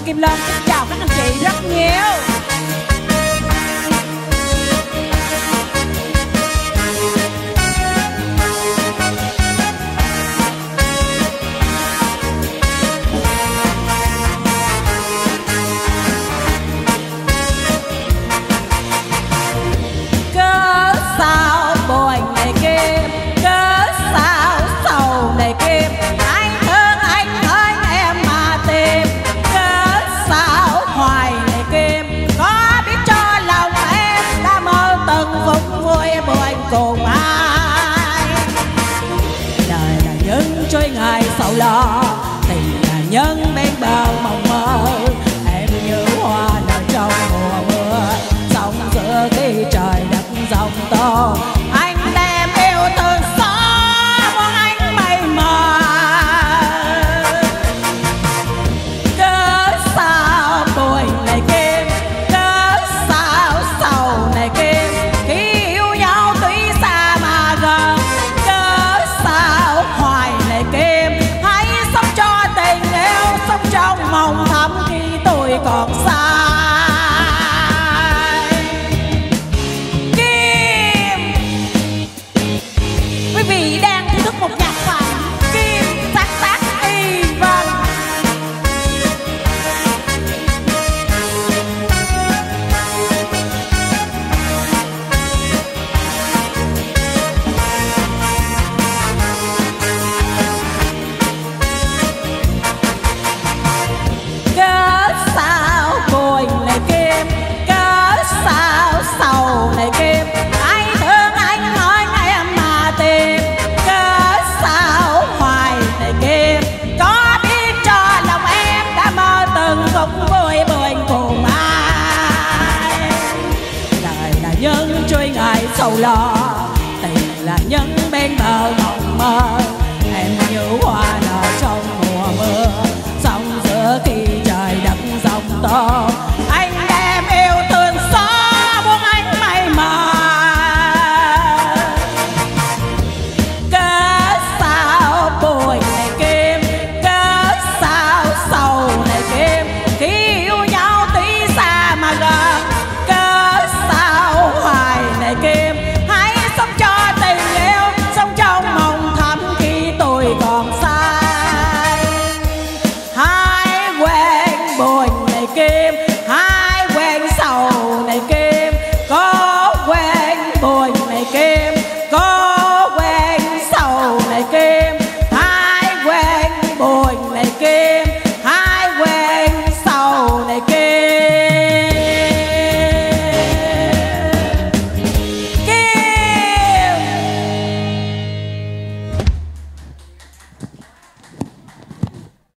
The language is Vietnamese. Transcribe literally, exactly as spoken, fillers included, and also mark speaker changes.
Speaker 1: Kim Long xin chào các anh chị rất nhiều.
Speaker 2: Cớ sao buồn này Kim, cớ sao sầu này Kim, anh thương anh hỡi em mà tìm. Cớ sao hoài này Kim, có biết cho lòng em đã mơ từng phút vui buồn cùng ai.
Speaker 1: Đời là những trôi ngày sầu lo, tình là những bên bờ mộng mơ. Em như hoa nở trong mùa mưa, sóng giữa khi trời đất giông tố.
Speaker 2: Anh đem yêu thương xóa một ánh mây mờ. Cớ sao buồn này Kim, cớ sao sầu này Kim, khi yêu nhau tuy xa mà gần. Cớ sao hoài này Kim, hãy sống cho tình yêu, sống trong mộng thầm khi tôi còn xa.
Speaker 1: Quý vị đang thưởng thức một nhạc phẩm Kim sáng tác y vân.
Speaker 2: Cớ sao buồn này Kim, cớ sao sầu này Kim, anh thương anh hỏi em mà tìm. Cớ sao hoài này Kim, có biết cho lòng em đã mơ từng phút vui buồn cùng ai.
Speaker 1: Đời là những trôi ngày sầu lo, tình là những bên bờ mộng mơ. Em như hoa nở trong mùa mưa, sóng giữa khi trời đất giông tố.